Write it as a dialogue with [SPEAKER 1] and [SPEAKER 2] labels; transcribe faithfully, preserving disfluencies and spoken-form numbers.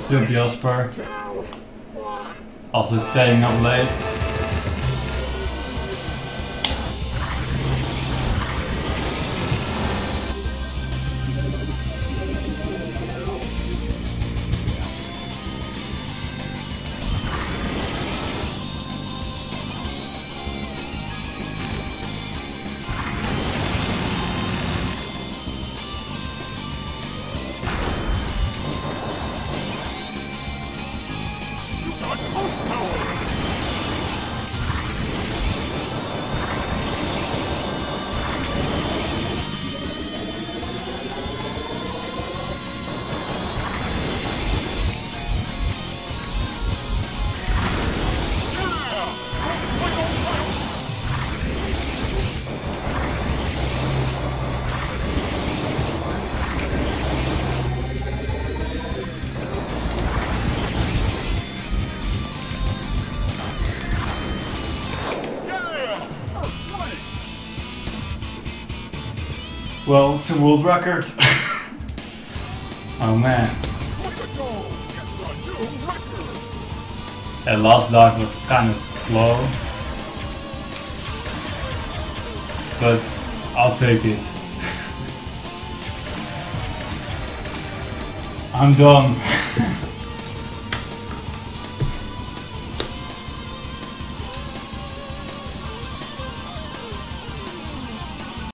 [SPEAKER 1] What's up, Jasper? Also staying up late. Well, to world records. Oh man. That last dive was kind of slow. But I'll take it. I'm done.